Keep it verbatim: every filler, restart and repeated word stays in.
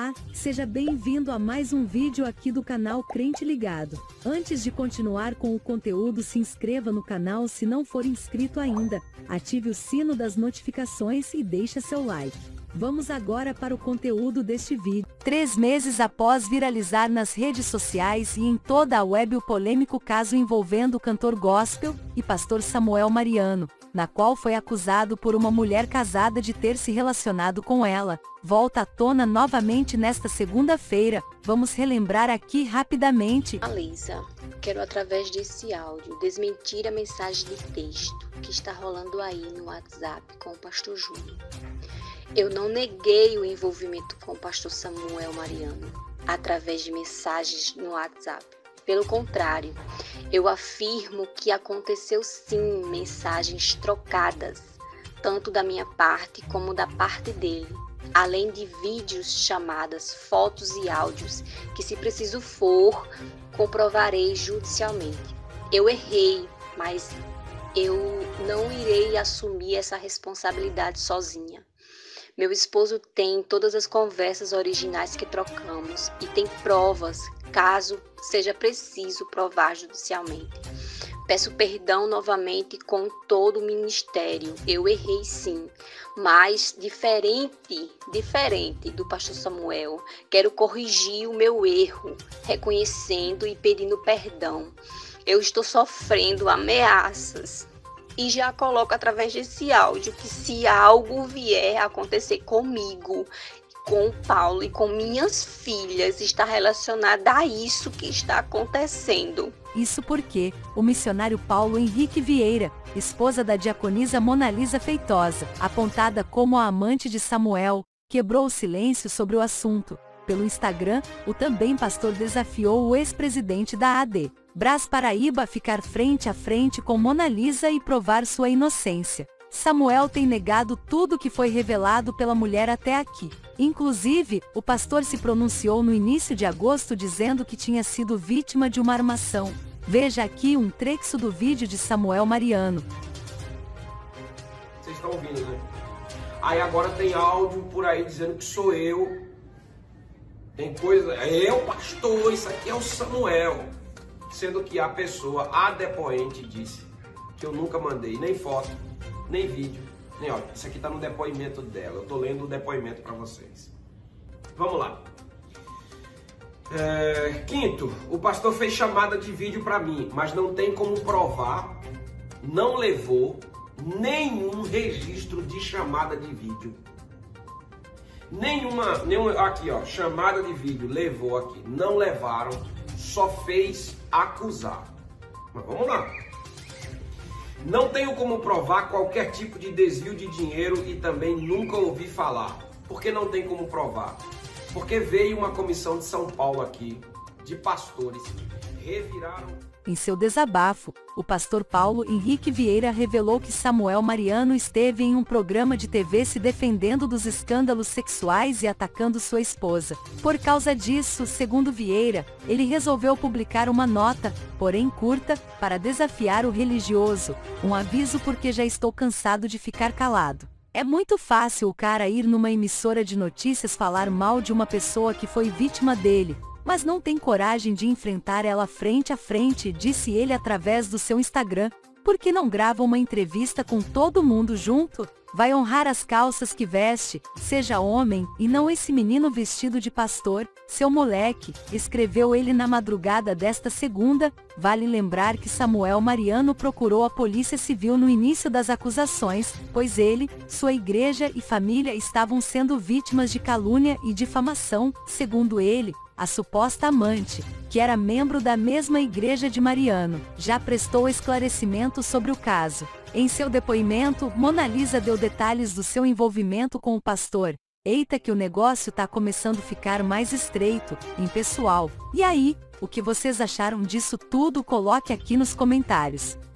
Olá, seja bem-vindo a mais um vídeo aqui do canal Crente Ligado. Antes de continuar com o conteúdo, se inscreva no canal se não for inscrito ainda, ative o sino das notificações e deixe seu like. Vamos agora para o conteúdo deste vídeo. Três meses após viralizar nas redes sociais e em toda a web o polêmico caso envolvendo o cantor gospel e pastor Samuel Mariano, na qual foi acusado por uma mulher casada de ter se relacionado com ela, volta à tona novamente nesta segunda-feira. Vamos relembrar aqui rapidamente. Alisa, quero através desse áudio desmentir a mensagem de texto que está rolando aí no WhatsApp com o pastor Júlio. Eu não neguei o envolvimento com o pastor Samuel Mariano através de mensagens no WhatsApp. Pelo contrário, eu afirmo que aconteceu sim mensagens trocadas, tanto da minha parte como da parte dele, além de vídeos, chamadas, fotos e áudios que, se preciso for, comprovarei judicialmente. Eu errei, mas eu não irei assumir essa responsabilidade sozinha. Meu esposo tem todas as conversas originais que trocamos e tem provas, caso seja preciso provar judicialmente. Peço perdão novamente com todo o ministério. Eu errei sim, mas diferente, diferente do pastor Samuel, quero corrigir o meu erro, reconhecendo e pedindo perdão. Eu estou sofrendo ameaças. E já coloco através desse áudio que se algo vier a acontecer comigo, com o Paulo e com minhas filhas, está relacionado a isso que está acontecendo. Isso porque o missionário Paulo Henrique Vieira, esposa da diaconisa Monalisa Feitosa, apontada como a amante de Samuel, quebrou o silêncio sobre o assunto. Pelo Instagram, o também pastor desafiou o ex-presidente da A D, Brás Paraíba, a ficar frente a frente com Monalisa e provar sua inocência. Samuel tem negado tudo que foi revelado pela mulher até aqui. Inclusive, o pastor se pronunciou no início de agosto dizendo que tinha sido vítima de uma armação. Veja aqui um trecho do vídeo de Samuel Mariano. Vocês estão ouvindo, né? Aí agora tem áudio por aí dizendo que sou eu. Tem coisa... É o pastor, isso aqui é o Samuel. Sendo que a pessoa, a depoente, disse que eu nunca mandei nem foto, nem vídeo, nem áudio. Isso aqui tá no depoimento dela. Eu tô lendo o depoimento para vocês. Vamos lá. É, quinto, o pastor fez chamada de vídeo para mim, mas não tem como provar, não levou nenhum registro de chamada de vídeo. Nenhuma, nenhuma, aqui ó, chamada de vídeo levou aqui, não levaram, só fez acusar. Mas vamos lá. Não tenho como provar qualquer tipo de desvio de dinheiro e também nunca ouvi falar. Por que não tem como provar? Porque veio uma comissão de São Paulo aqui, de pastores, reviraram... Em seu desabafo, o pastor Paulo Henrique Vieira revelou que Samuel Mariano esteve em um programa de T V se defendendo dos escândalos sexuais e atacando sua esposa. Por causa disso, segundo Vieira, ele resolveu publicar uma nota, porém curta, para desafiar o religioso. Um aviso porque já estou cansado de ficar calado. É muito fácil o cara ir numa emissora de notícias falar mal de uma pessoa que foi vítima dele, mas não tem coragem de enfrentar ela frente a frente, disse ele através do seu Instagram. Por que não grava uma entrevista com todo mundo junto? Vai honrar as calças que veste, seja homem, e não esse menino vestido de pastor, seu moleque, escreveu ele na madrugada desta segunda. Vale lembrar que Samuel Mariano procurou a Polícia Civil no início das acusações, pois ele, sua igreja e família estavam sendo vítimas de calúnia e difamação. Segundo ele, a suposta amante, que era membro da mesma igreja de Mariano, já prestou esclarecimento sobre o caso. Em seu depoimento, Monalisa deu detalhes do seu envolvimento com o pastor. Eita que o negócio tá começando a ficar mais estreito, impessoal. E aí, o que vocês acharam disso tudo? Coloque aqui nos comentários.